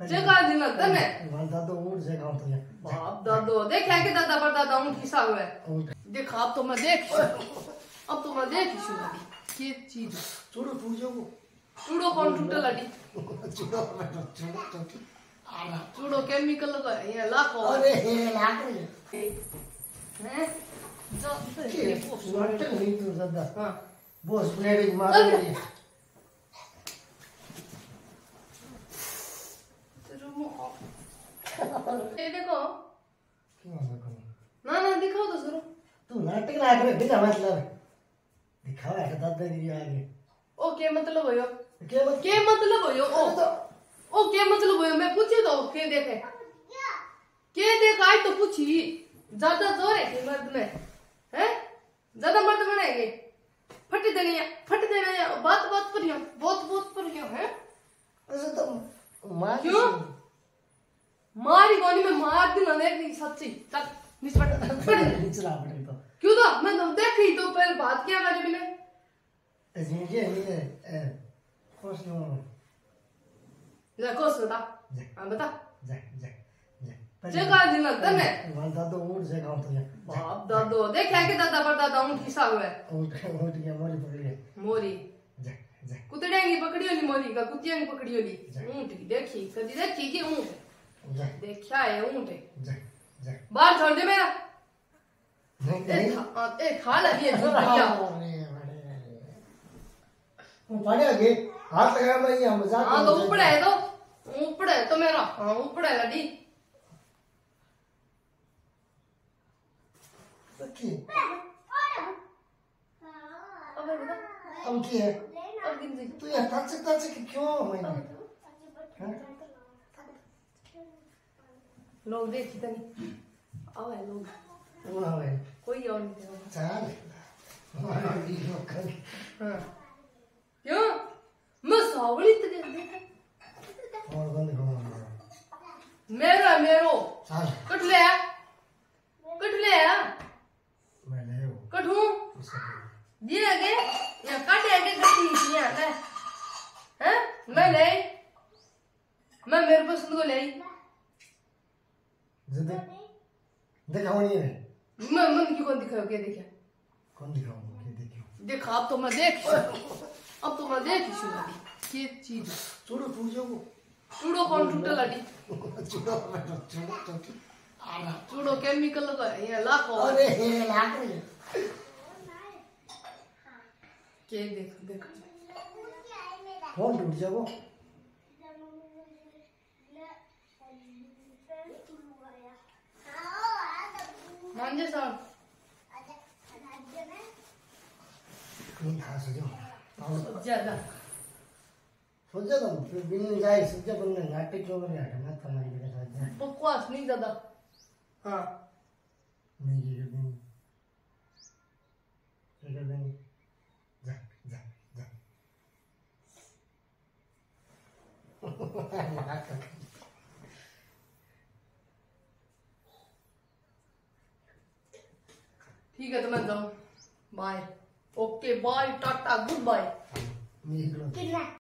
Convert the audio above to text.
जगह दिन लगता है वन दादो ऊँट से काम तो है बाप दादो देखा के दादा पर दादा ऊँट हिस्सा हुआ देखा अब तो मैं देख ये चीज चूड़ो टूट जाओ चूड़ो कौन टूटे लड़ी चूड़ो चूड़ो केमिकल का ये लाखो अरे लाख रे हैं जो नाटक नहीं तो दादा हां बॉस ब्लेड मार रही है ये देखो क्यों देखो ना दिखाओ तो जरूर तू नाटक ला कर दिखा मतलब दिखाओ ऐसा दादागिरी आ गई ओ के मतलब होयो के मतलब होयो ओ के मतलब होयो मैं पूछे तो के देखे के देख आई तो पूछी ज्यादा जोर है कि मर्द में हैं ज्यादा मर्द बनाएंगे फट देने बात पर यो बहुत पर यो है ऐसे तो मार क्यों मारी गोनी में मार दी ना देख सच्ची चल निचला पड़े तो क्यों तो मैं तो देखी तो पहले बात किया मेरे बिना ये नहीं कोस नो जा कोस बता हां बता जा जगह दिन लगता है वन दादो ऊँट से काम तो है बाप दादो देखा के दादा पर दादा ऊँट हिस्सा हुआ ऊँट की मोरी पकड़ी है मोरी जा कुतड़ेंगी पकड़ी होली मोरी का कुतियांगी पकड़ी होली ऊँट की देखी कदी देखी कि ऊँट जा देखा है ऊँट जा बाहर छोड़ दे मेरा नहीं ए खा लगी है झूठ भैया वो पड़े आगे हाथ लगा मैं ये मजाक हां तो ऊपर है तो मेरा हां ऊपर है लड़ी सच्ची अबे बता अब की है अब गिनती तू ये टच के क्यों मैंने लोग देखी तनी आवे लोग वो ना है कोई और नहीं है चाल हमारा वीडियो कर हां क्यों मैं सावली तेरे देख और बंद करो मेरो चाल कट ले मैं ले हूं कटू दिए आगे या काटे आगे कटी या ले हैं मैं मेरे पसंद को ले आई जिद दिखाओ नहीं है मैं की कौन दिखाओ क्या देखा कौन दिखाऊं ये देखियो देखा अब तो मैं देख ये चीज चूड़ो टूट जाओ चूड़ो कौन टूटे लड़ी चूड़ो चूड़ो केमिकल का ये लाखो अरे लाख रे के देख कौन टूट जाओ मांझे साहब कहीं खा सजो ज्यादा सोचा तो फिर बिन जाए सोचा बनने नाटक क्यों बने आटा मत हमारी के साथ बकवास नहीं ज्यादा हाँ नहीं ये दिन जा ठीक है तो मैं जाऊँ bye okay bye tata goodbye नहीं